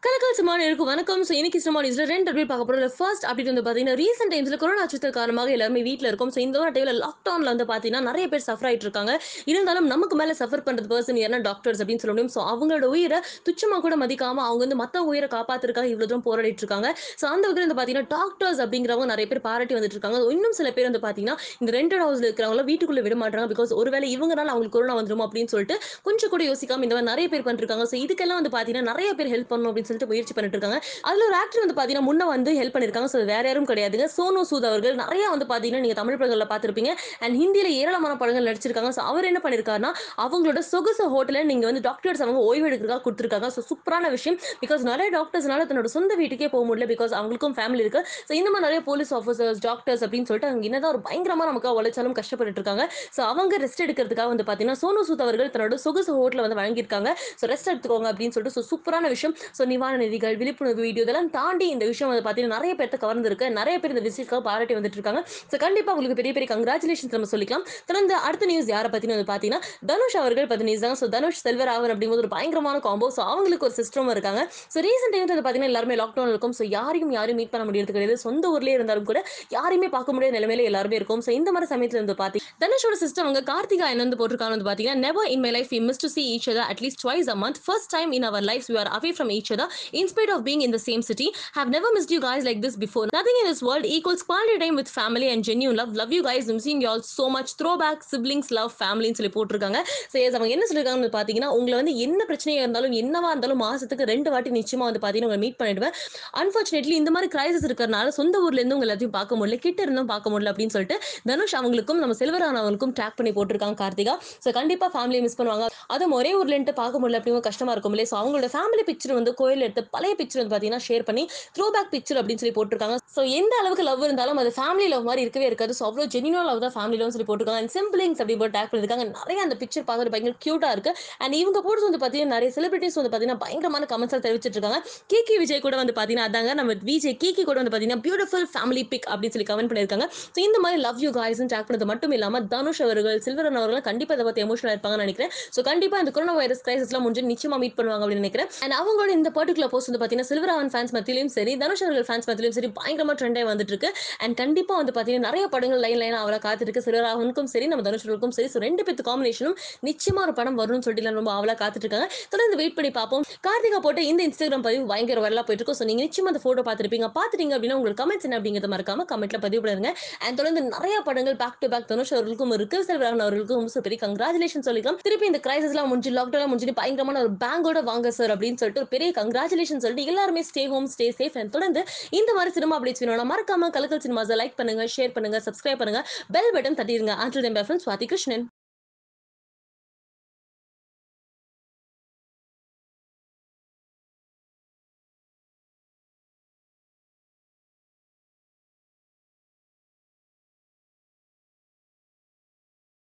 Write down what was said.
கலக்கல் சும்மானு இருக்கும் வணக்கம். ஸோ இன்னைக்கு சினிமா நியூஸ்ல 2 அப்டேட் பார்க்க போறோம். ஃபர்ஸ்ட் அப்டேட் வந்து பார்த்தீங்கன்னா, ரீசென்ட் டைம்ஸ்ல கொரோனா அச்சுறுத்தல் காரணமாக எல்லாருமே வீட்ல இருக்கோம். ஸோ இந்த ஒரு டைம்ல லாக்டவுன்ல வந்து பார்த்தீங்கன்னா, நெறைய பேர் சஃபர் ஆயிட்டு இருக்காங்க. இருந்தாலும் நமக்கு மேல சஃபர் பண்றது பெர்சன் யாருன்னா டாக்டர்ஸ் அப்படின்னு சொல்ல முடியும். ஸோ அவங்களோட உயிர துச்சமா கூட மதிக்காம அவங்க வந்து மத்தவங்க உயிர காப்பாத்துறதுக்காக இவ்வளவு தூரம் போராடிட்டு இருக்காங்க. ஸோ அந்த வகையில வந்து பார்த்தீங்கன்னா, டாக்டர்ஸ் அப்படிங்கிறவங்க நெறைய பேர் பாராட்டி வந்துட்டு இருக்காங்க. இன்னும் சில பேர் வந்து பார்த்தீங்கன்னா, இந்த ரென்டட் ஹவுஸ்ல இருக்கிறவங்கள வீட்டுக்குள்ள விட மாட்றாங்க. பிகாஸ் ஒருவேளை இவங்கனால அவங்களுக்கு கொரோனா வந்துருமோ அப்படின்னு சொல்லிட்டு கொஞ்சம் கூட யோசிக்காம இந்த மாதிரி நெறைய பேர் பண்ணிருக்காங்க. ஸோ இதுக்கெல்லாம் வந்து பார்த்தீங்கன்னா, நெறைய பேர் ஹெல்ப் பண்ணணும் அப்படின்னு சொல்லிட்டு முயற்சி பண்ணிட்டு இருக்காங்க. அதுல ஒரு ஆக்டர் வந்து பாத்தீங்கன்னா முன்ன வந்து ஹெல்ப் பண்ணிருக்காங்க. சோ வேற யாரும் கிடையாதுங்க. சோனு சூட் அவர்கள் நெறைய வந்து பாத்தீங்கன்னா நீங்க தமிழ் படங்கள்ல பார்த்திருப்பீங்க. அண்ட் ஹிந்தியில ஏராளமான படங்கள் நடிச்சிருக்காங்க. சோ அவர் என்ன பண்ணிருக்காருன்னா, அவங்களோட சொகுசு ஹோட்டல நீங்க வந்து டாக்டர்ஸ் அவங்க ஓய்வு எடுக்கிறதுக்காக குடுத்துருக்காங்க. சோ சூப்பரான விஷயம். பிகாஸ் நெறைய டாக்டர்ஸ்னால தன்னோட சொந்த வீட்டுக்கே போ முடியல. பிகாஸ் அவங்களுக்கும் ஃபேமிலி இருக்கு. சோ இந்த மாதிரி நெறைய போலீஸ் ஆஃபீசர்ஸ், டாக்டர்ஸ் அப்படின்னு சொல்லிட்டு அவங்க என்னதான் ஒரு பயங்கரமா நமக்காக உழைச்சாலும் கஷ்டப்பட்டுட்டு இருக்காங்க. சோ அவங்க ரெஸ்ட் எடுக்கிறதுக்காக வந்து பாத்தீங்கன்னா, சோனு சூட் அவர்கள் தன்னோட சொகுசு ஹோட்டல வந்து வழங்கியிருக்காங்க. சோ ரெஸ்ட் எடுத்துக்கோங்க அப்படின்னு சொல்லிட்டு சூப்பரான விஷயம். சோ நிவாரண நிதிகள், விழிப்புணர்வு வீடியோ இதெல்லாம் தாண்டி இந்த விஷயம் வந்து பார்த்தீங்கன்னா, நெறைய பேத்த கவர்ந்திருக்கு. நெறைய பேர் இந்த விசிட்க்காக பாராட்டி வந்துட்டு இருக்காங்க. ஸோ கண்டிப்பா உங்களுக்கு பெரிய பெரிய கங்ராச்சுலேஷன்ஸ் நம்ம சொல்லிக்கலாம். தொடர்ந்து அடுத்த நியூஸ் யார பத்தின்னு வந்து பார்த்தீங்கன்னா, தனுஷ் அவர்கள் பத்தி நியூஸ் தான். ஸோ தனுஷ் செல்வராகவன் அப்படிங்கும்போது ஒரு பயங்கரமான காம்போ. ஸோ அவங்களுக்கு ஒரு சிஸ்டரும் இருக்காங்க. ஸோ ரீசென்ட் டைம்ஸ் வந்து பார்த்தீங்கன்னா, எல்லாருமே லாக்டவுன்ல இருக்கோம். ஸோ யாரையும் மீட் பண்ண முடியறது கிடையாது. சொந்த ஊர்லயே இருந்தாலும் கூட யாரையுமே பார்க்க முடியாத நிலைமையில எல்லாருமே இருக்கோம். ஸோ இந்த மாரி சமயத்துல வந்து தனுஷோட சிஸ்டர் அவங்க கார்த்திகா என்ன வந்து போட்டிருக்காங்க வந்து பார்த்தீங்கன்னா, "never in my life we miss to see each other at least twice a month. First time in our lives we are away from each other in spite of being in the same city. Have never missed you guys like this before. Nothing in this world equals quality time with family and genuine love. Love you guys. Missing you all so much. Throwback siblings love familyன்னு சொல்லி போட்டிருக்காங்க. So S அவங்க என்ன சொல்லியிருக்காங்கன்னு பார்த்தீங்கன்னா, உங்கள வந்து என்ன பிரச்சனையா இருந்தாலும், என்னவா இருந்தாலும் மாசத்துக்கு 2 வாட்டி நிச்சயமா வந்து பார்த்தீங்கன்னா, உங்கள மீட் பண்ணிடுவேன். அன்பார்ச்சுனேட்லி இந்த மாரி கிரைசிஸ் இருக்கிறனால சொந்த ஊர்ல இருந்து உங்க எல்லாத்தையும் பார்க்க முடியல. கிட்ட இருந்தும் பார்க்க முடியல அப்படின்னு சொல்லிட்டு தனுஷ் அவங்களுக்கும் நம்ம செல்வராகவன் அவங்களுக்கும் டேக் பண்ணி போட்டிருக்காங்க கார்த்திகா. ஸோ கண்டிப்பா ஃபேமிலிய மிஸ் பண்ணுவாங்க. அதுவும் ஒரே ஊர்லன்ட்டு பார்க்க முடியல அப்படிங்கும் கஷ்டமா இருக்கும் இல்லையா? ஸோ அவங்களோட ஃபேமிலி பிக்சர் வந்து கோயில்ல எடுத்த பழைய பிக்சர் வந்து பார்த்தீங்கன்னா, ஷேர் பண்ணி த்ரோ பேக் பிக்சர் அப்படின்னு சொல்லி போட்டிருக்காங்க. ஸோ எந்த அளவுக்கு லவ் இருந்தாலும் அது ஃபேமிலி லவ் மாரி இருக்கவே இருக்காது. ஸோ அவ்வளோ ஜென்யூனா லவ் தான் ஃபேமிலி லவ்னு சொல்லி போட்டிருக்காங்க. அண்ட் சிம்பிளிங்ஸ் அப்படி போட்டு டேக் பண்ணியிருக்காங்க. நெறைய அந்த பிக்சர் பார்க்கறது பயங்கர கியூட்டா இருக்கு. அண்ட் இவங்க போட்டது வந்து பார்த்தீங்கன்னா, நெறைய செலிபிரிட்டீஸ் வந்து பார்த்தீங்கன்னா, பயங்கரமான கமெண்ட்ஸ் தெரிவிச்சிட்டு இருக்காங்க. கீகி விஜய் கூட வந்து பார்த்தீங்கன்னா, அதாங்க நம்ம விஜய் கீகி கூட வந்து பார்த்தீங்கன்னா, பியூட்டிஃபுல் ஃபேமிலி பிக் அப்படின்னு சொல்லி கமெண்ட் பண்ணியிருக்காங்க. ஸோ இந்த மாரி லவ் யூ காய்ஸ்ன்னு டேக் பண்ணது மட்டும் இல்லாம, தனுஷ் அவர்கள், சில்வரன் அவர்கள் கண்டிப்பா இத பத்தி எமோஷனலா இருப்பாங்கன்னு நெனைக்கிறேன். ஸோ கண்டிப்பா இந்த கொரோனா வைரஸ் கிரைசிஸ்லாம் முடிஞ்சு நிச்சயமா மீட் பண்ணுவாங்க அப்படின்னு நெனைக்கிறேன். அண்ட் அவங்களோட இந்த பர்ட்டிகுலர் போஸ்ட் வந்து பார்த்தீங்கன்னா, சில்வராகவன் ஃபேன்ஸ் மத்தியிலும் சரி, தனுஷ் அவர்கள் ஃபேன்ஸ் மத்தியிலும் சரி பயங்கரமா ட்ரெண்ட் ஆயி வந்துட்டு இருக்கு. அண்ட் கண்டிப்பா வந்து பார்த்தீங்கன்னா, நெறைய படங்கள் லைனா அவள காத்துருக்கு. சில்வராகவனுக்கும் சரி, நம்ம தனுஷ் அவர்களுக்கும் சரி. ஸோ 2 பேத்து காம்பினேஷனும் நிச்சயமா ஒரு படம் வரும்னு சொல்லிட்டு எல்லாரும் ரொம்ப ஆவலா காத்துட்டு இருக்காங்க. தொடர்ந்து வெயிட் பண்ணி பார்ப்போம். கார்த்திகா போட்ட இந்த இன்ஸ்டாகிராம் பதிவு பயங்கர வைரலா போயிட்டு இருக்கு. ஸோ நீங்க நிச்சயமா அந்த ஃபோட்டோ பார்த்திருப்பீங்க. பார்த்துட்டீங்க அப்படின்னா உங்களோட கமெண்ட்ஸ் என்ன அப்படிங்கிறத மறக்காம கமெண்ட்ல பதிவு பண்ணுங்க. அண்ட் தொடர்ந்து நெறைய படங்கள் பேக் டு பேக் தனுஷ் அவர்களுக்கும் இருக்கு. செல்வராகவன் அவர்களுக்கும் சோ பெரிய கங்ராச்சுலேஷன் சொல்லிக்கலாம். திருப்பி இந்த கிரைசிஸ்லாம் முடிஞ்சு லாக்டவுன்லாம் முடிஞ்சு பயங்கரமான ஒரு பேங்கோட வாங்க சார் அப்படின்னு சொல்லிட்டு ஒரு பெரிய கங்ராச்சுலேஷன் சொல்லிட்டு எல்லாருமே stay home, stay safe. And தொடர்ந்து இந்த மாதிரி சினிமா அப்டேட்ஸ் வேணும்னா மறக்காம கலக்கல் சினிமாஸை லைக் பண்ணுங்க, ஷேர் பண்ணுங்க, சப்ஸ்கிரைப் பண்ணுங்க, பெல் பட்டன் தட்டிடுங்க. Until then bye from Swathi Krishnan.